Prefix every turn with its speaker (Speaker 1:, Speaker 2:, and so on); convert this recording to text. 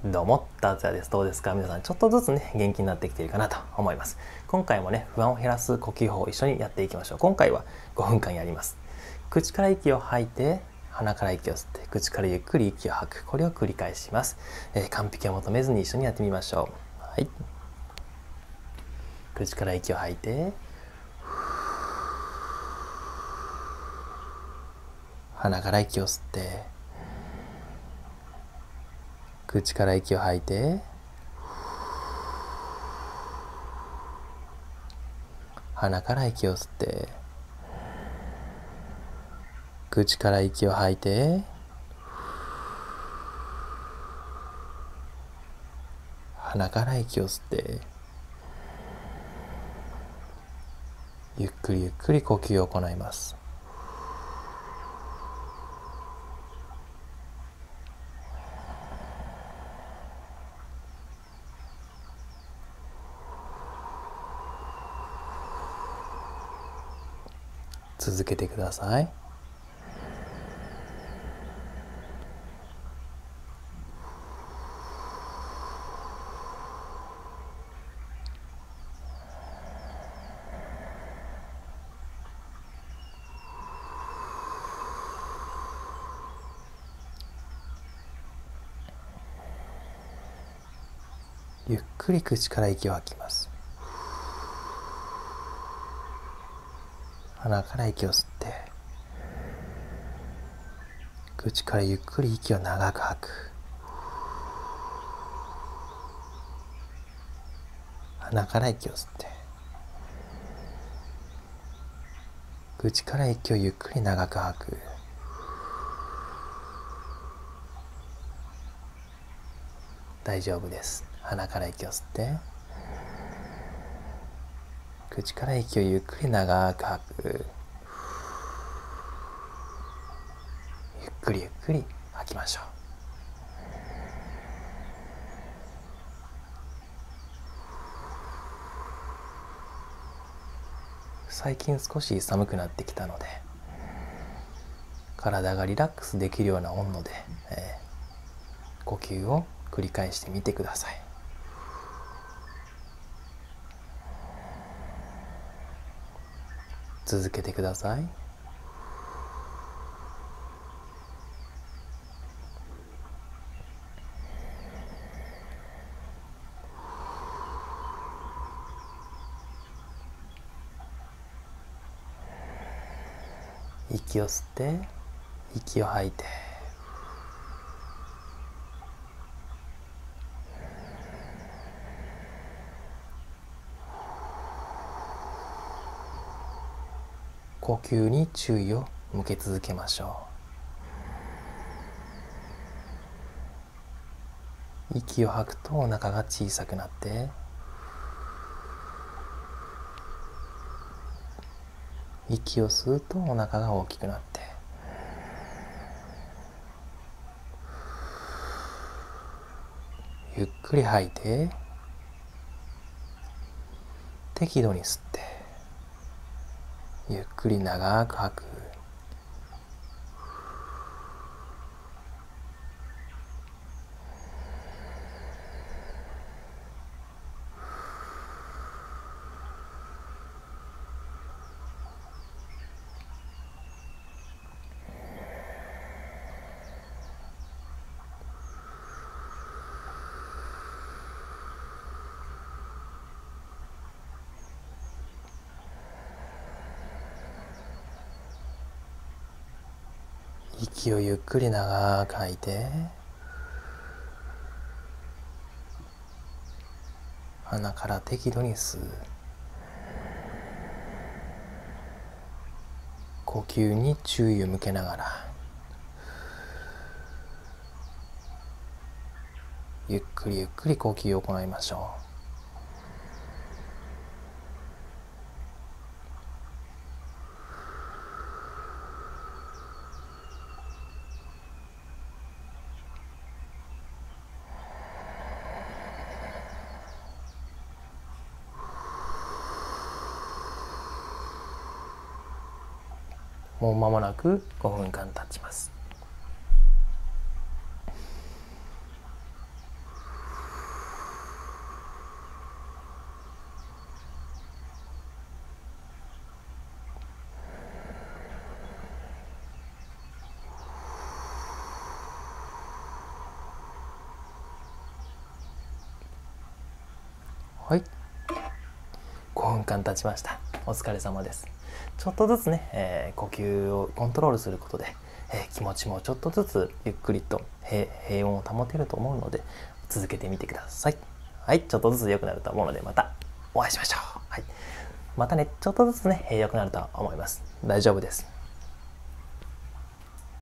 Speaker 1: どうも、達也です。どうですか皆さん、ちょっとずつね、元気になってきているかなと思います。今回もね、不安を減らす呼吸法を一緒にやっていきましょう。今回は5分間やります。口から息を吐いて、鼻から息を吸って、口からゆっくり息を吐く。これを繰り返します。完璧を求めずに一緒にやってみましょう。はい。口から息を吐いて、鼻から息を吸って、口から息を吐いて、鼻から息を吸って、口から息を吐いて、鼻から息を吸って、ゆっくりゆっくり呼吸を行います。続けてください。ゆっくり口から息を吐きます。鼻から息を吸って、口からゆっくり息を長く吐く。鼻から息を吸って、口から息をゆっくり長く吐く。大丈夫です。鼻から息を吸って、口から息をゆっくり長く吐く。ゆっくりゆっくり吐きましょう。最近少し寒くなってきたので、体がリラックスできるような温度で、呼吸を繰り返してみてください。続けてください。息を吸って息を吐いて、呼吸に注意を向け続けましょう。息を吐くとお腹が小さくなって、息を吸うとお腹が大きくなって、ゆっくり吐いて、適度に吸って、ゆっくり長く吐く。息をゆっくり長く吐いて、鼻から適度に吸う。呼吸に注意を向けながら、ゆっくりゆっくり呼吸を行いましょう。もう間もなく5分間経ちます。 はい、5分間経ちました。お疲れ様です。ちょっとずつね、呼吸をコントロールすることで、気持ちもちょっとずつゆっくりと平穏を保てると思うので、続けてみてください。はい、ちょっとずつ良くなると思うので、またお会いしましょう。はい、またね、ちょっとずつね、良くなると思います。大丈夫です。